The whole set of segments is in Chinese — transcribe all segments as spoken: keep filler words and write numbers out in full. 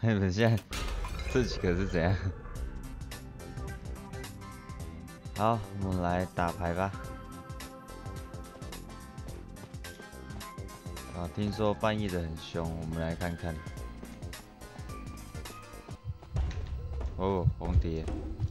你们现在这几个是怎样？好，我们来打牌吧。啊，听说半夜的很凶，我们来看看。哦，红蝶。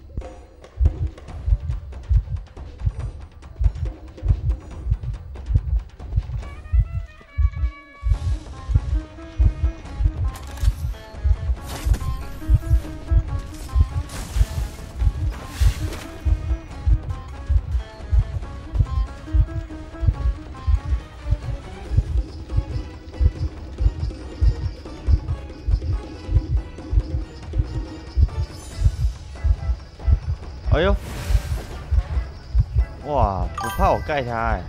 哎呦！哇，不怕我盖他哎、欸！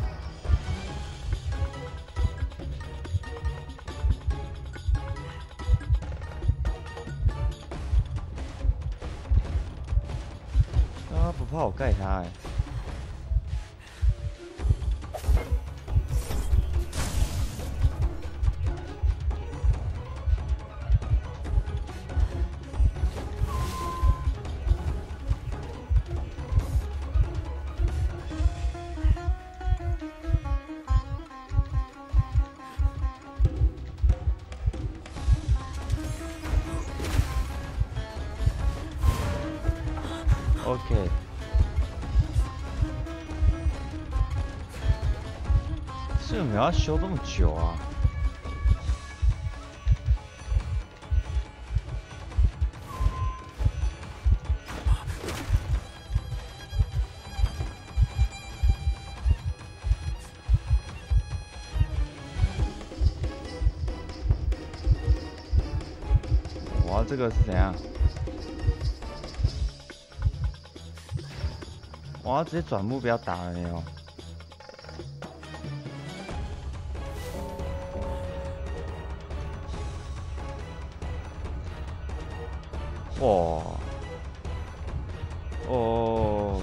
啊，不怕我盖他哎、欸！ OK， 这个要修这么久啊？哇，这个是怎样？我要直接转目标打了没有？哇！哦！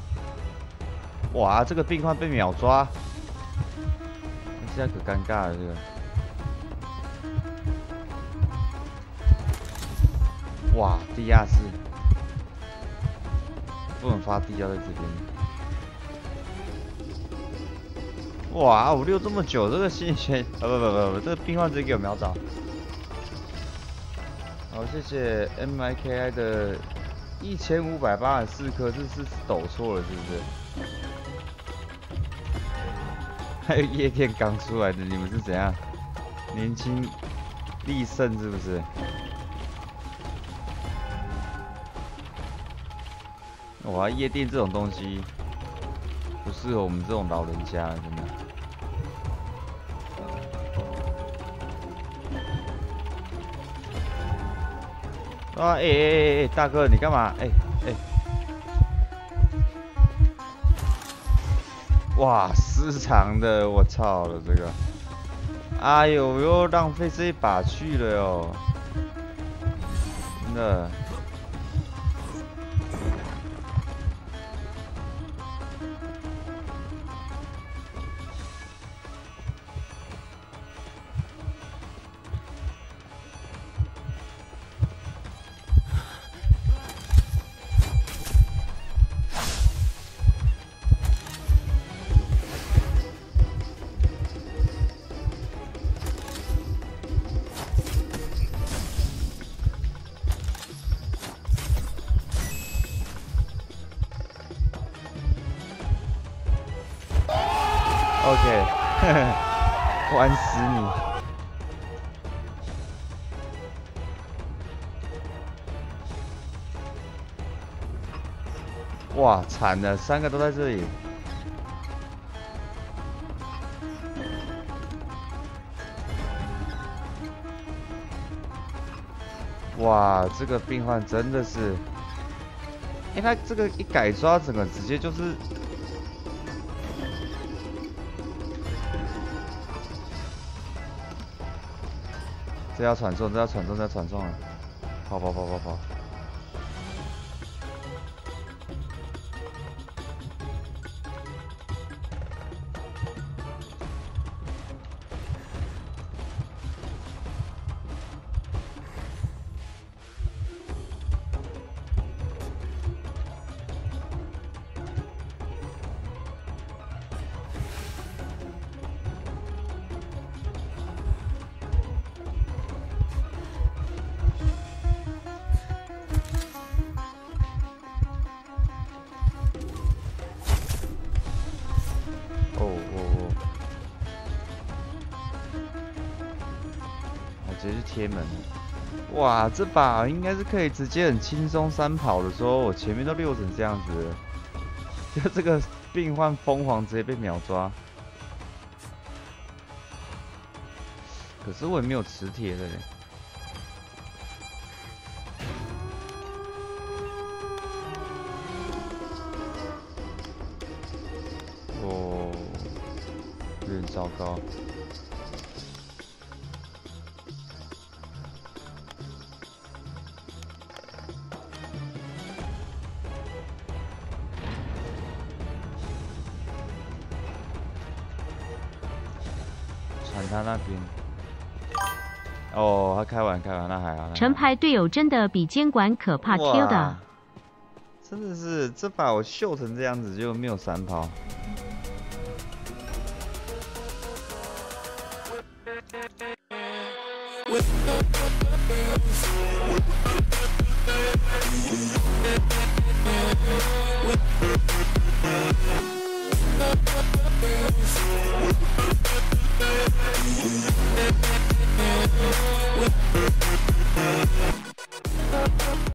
哇，这个病患被秒抓，这可尴尬了这个。哇，地下室不能发地，要在这边。哇，五六这么久，这个心理学啊不不不不，这个病患直接给我秒倒。好，谢谢 M I K I 的一千五百八十四颗，这是抖错了是不是？还有夜店刚出来的，你们是怎样？年轻力盛是不是？哇，夜店这种东西不适合我们这种老人家，真的。啊，哎哎哎哎，大哥，你干嘛？哎、欸、哎、欸，哇，失常的，我操了这个！哎呦，又浪费这一把去了哟，真的。OK， 玩死你！哇，惨了，三个都在这里。哇，这个病患真的是，哎、欸，他这个一改抓，整个直接就是。 这要传送，这要传送，这要传送了！跑跑跑跑跑！ 直接去贴门。哇，这把应该是可以直接很轻松三跑的时候，我前面都溜成这样子了，就这个病患疯狂直接被秒抓。可是我也没有磁铁的嘞。哦，有点糟糕。传他那边。哦，他开完开完，那还好。 成牌队友真的比监管可怕 ，Q 的。 真的是，这把我秀成这样子就没有三跑。